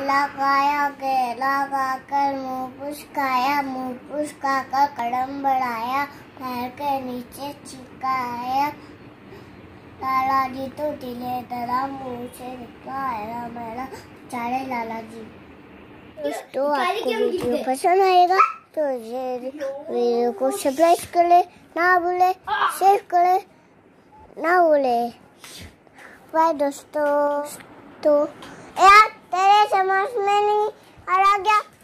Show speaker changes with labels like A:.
A: केला खाकर मुँह फुसकाया, मुँह फुसकाकर कदम बढ़ाया, पैर के नीचे चिपकाया। लाला जी तो दिले दरा मुँह से निकला आया मेरा चारे लाला जी। दोस्तों आपको वीडियो पसंद आएगा तो वीडियो को सब्सक्राइब करें, ना भूले शेयर करें, ना भूले। बाय दोस्तों। तो यार तेरे समझ में नहीं आ गया।